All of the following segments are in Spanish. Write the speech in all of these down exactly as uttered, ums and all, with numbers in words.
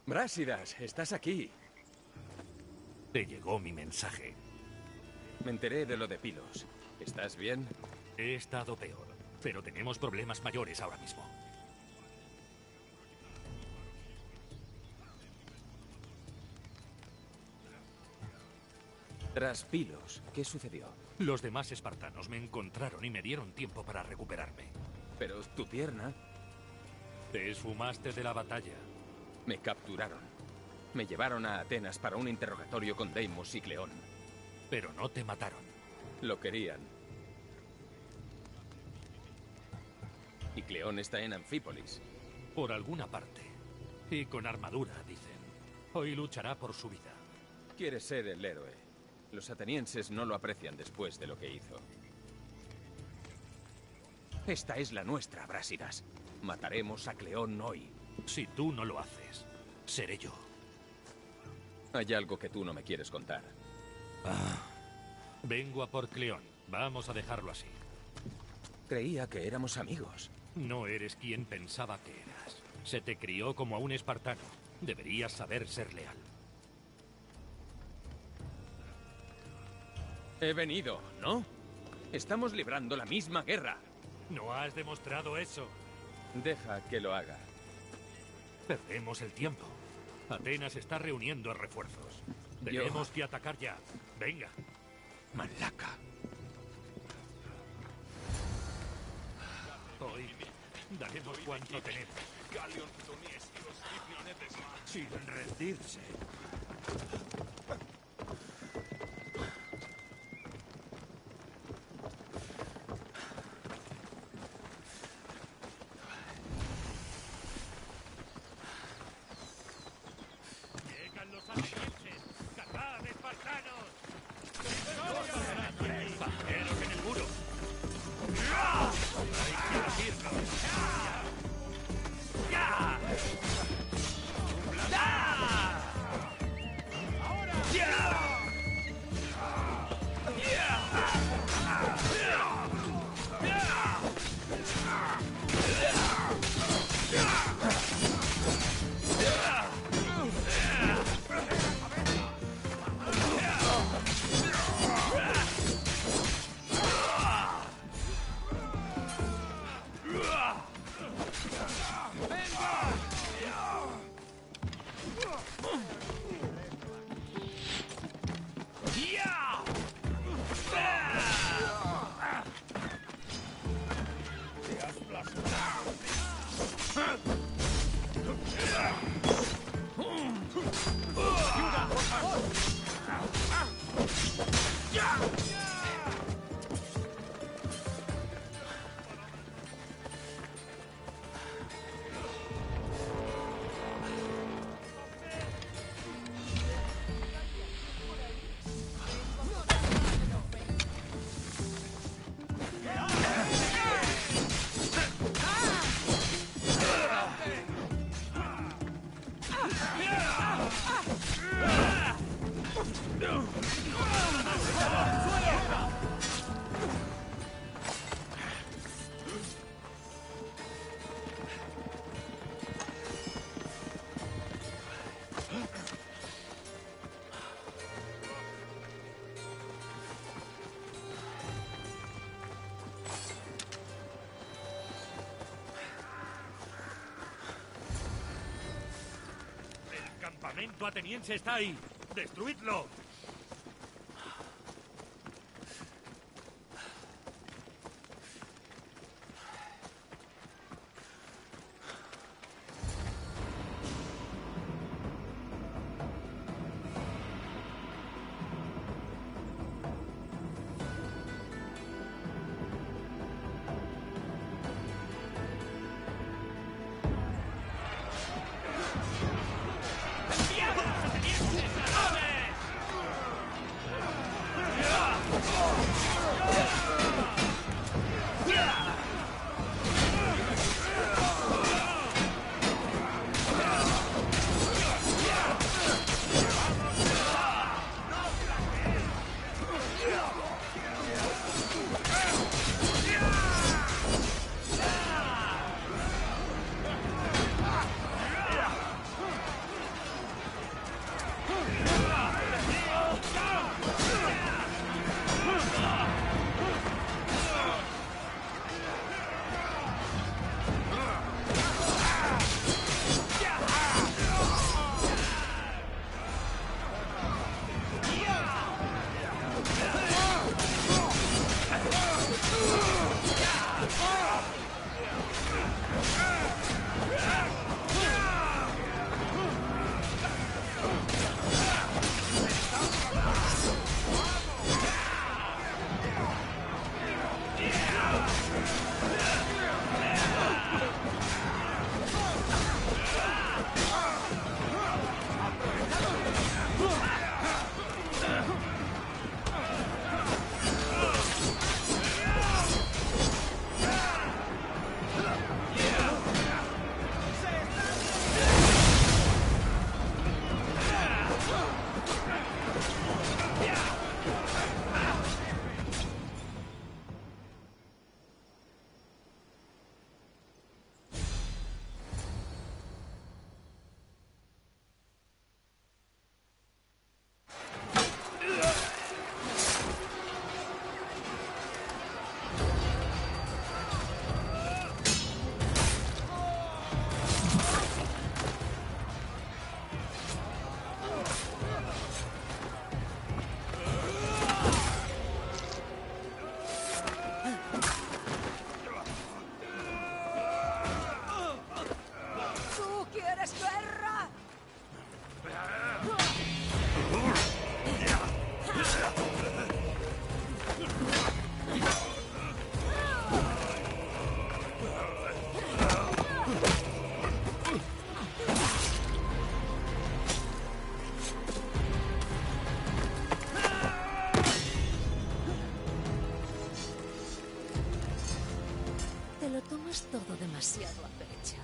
Brásidas, estás aquí. Te llegó mi mensaje. Me enteré de lo de Pilos. ¿Estás bien? He estado peor, pero tenemos problemas mayores ahora mismo. Tras Pilos, ¿qué sucedió? Los demás espartanos me encontraron y me dieron tiempo para recuperarme. Pero tu pierna... Te esfumaste de la batalla. Me capturaron. Me llevaron a Atenas para un interrogatorio con Deimos y Cleón. Pero no te mataron. Lo querían. Y Cleón está en Anfípolis. Por alguna parte. Y con armadura, dicen. Hoy luchará por su vida. Quiere ser el héroe. Los atenienses no lo aprecian después de lo que hizo. Esta es la nuestra, Brásidas. Mataremos a Cleón hoy. Si tú no lo haces, seré yo. Hay algo que tú no me quieres contar. Ah. Vengo a por Cleón. Vamos a dejarlo así. Creía que éramos amigos. No eres quien pensaba que eras. Se te crió como a un espartano. Deberías saber ser leal. He venido, ¿no? Estamos librando la misma guerra. No has demostrado eso. Deja que lo haga. Perdemos el tiempo. Atenas está reuniendo refuerzos. Tenemos Yo... que atacar ya. Venga. Malaca. Hoy daremos cuanto tenemos. Sin rendirse. Llegan los atenienses. ¡Cargad, espartanos! ¡Bajeros en el muro! ¡Hay que batirlos! ¡Ya! ¡Ahora! ¡Ya! El campamento ateniense está ahí. ¡Destruidlo! tomas todo demasiado a pecho.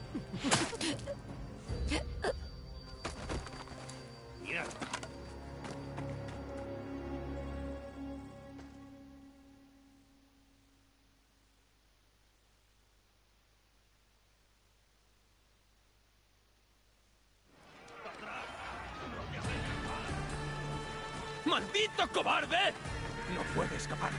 Mierda. ¡Maldito cobarde! No puede escapar.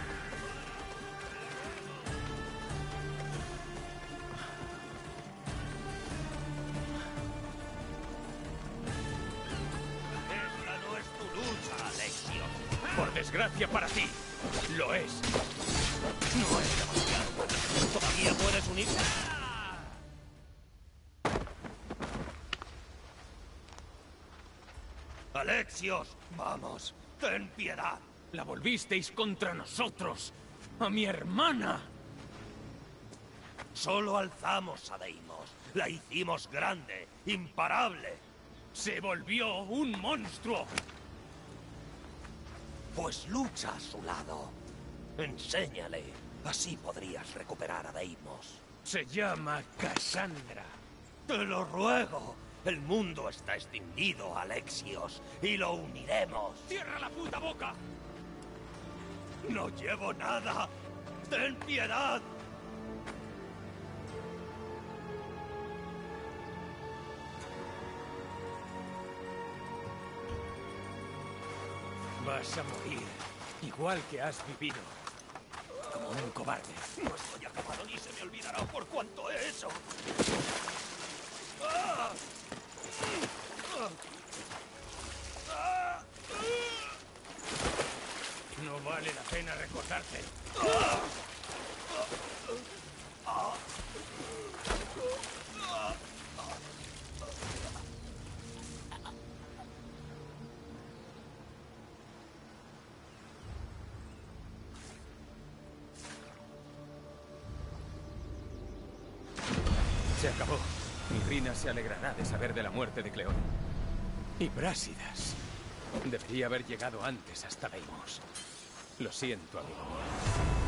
Esta no es tu lucha, Alexios. Por desgracia para ti, lo es. No es demasiado. ¿Todavía puedes unirte? Alexios, vamos, ten piedad. La volvisteis contra nosotros, a mi hermana. Solo alzamos a Deimos. La hicimos grande, imparable. Se volvió un monstruo. Pues lucha a su lado. Enséñale. Así podrías recuperar a Deimos. Se llama Cassandra. Te lo ruego. El mundo está extinguido, Alexios, y lo uniremos. ¡Cierra la puta boca! No llevo nada. ¡Ten piedad! Vas a morir, igual que has vivido. Como un cobarde. No estoy acabado ni se me olvidará por cuánto he hecho. ¡Ah! No vale la pena recordarte. Se acabó. Mirrina se alegrará de saber de la muerte de Cleón. Y Brásidas. Debería haber llegado antes hasta Deimos. Lo siento, amigo.